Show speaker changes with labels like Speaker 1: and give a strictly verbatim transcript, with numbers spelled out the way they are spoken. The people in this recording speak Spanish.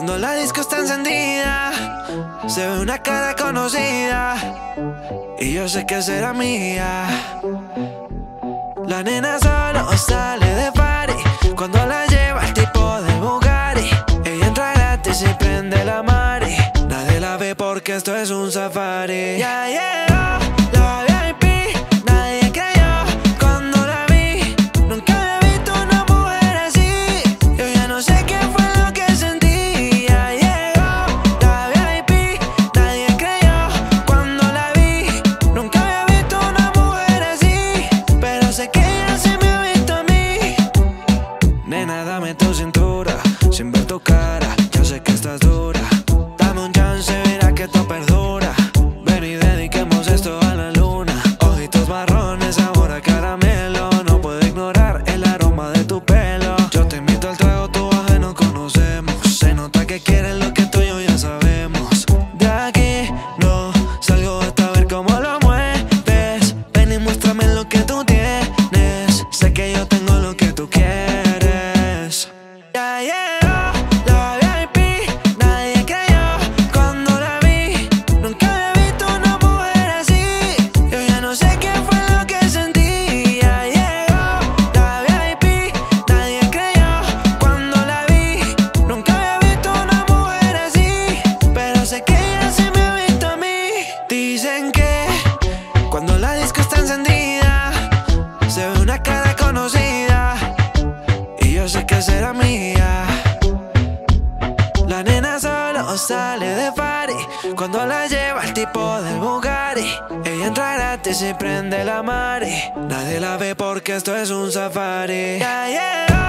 Speaker 1: Cuando la disco está encendida, se ve una cara conocida y yo sé que será mía. La nena solo sale de party cuando la lleva el tipo de Bugatti. Ella entra gratis y prende la mari. Nadie la ve porque esto es un safari. Ya llegó la V I P, nadie creyó cuando la vi. Nunca había visto una mujer así. Yo ya no sé qué fue lo que sentí. Ya llegó la V I P, nadie creyó cuando la vi. Nunca había visto una mujer así, pero sé que ella se me ha visto a mí. Nena, dame tu cintura sin ver tu cara, yo sé que estás dura. Dame un chance, mira que esto perdura. Ven y dediquemos esto a la luna. Ojitos marrones, sabor a caramelo. No puedo ignorar el aroma de tu pelo. Yo te invito al trago, tú baja, nos conocemos. Se nota que quieres lo que tú y yo ya sabemos. De aquí no salgo hasta ver cómo lo mueves. Ven y muéstrame lo que tú tienes. Sé que yo tengo lo que tú quieres. Ya llegó la V I P, nadie creyó cuando la vi. Nunca había visto una mujer así. Yo ya no sé qué fue lo que sentí. Ya llegó la V I P, nadie creyó cuando la vi. Nunca había visto una mujer así, pero sé que ella se me ha visto a mí. Dicen que cuando la disco está encendida, se ve una cara conocida y yo sé que será mía. La nena solo sale de party cuando la lleva el tipo del Bugatti. Ella entra gratis y prende la mari. Nadie la ve porque esto es un safari. Ya llegó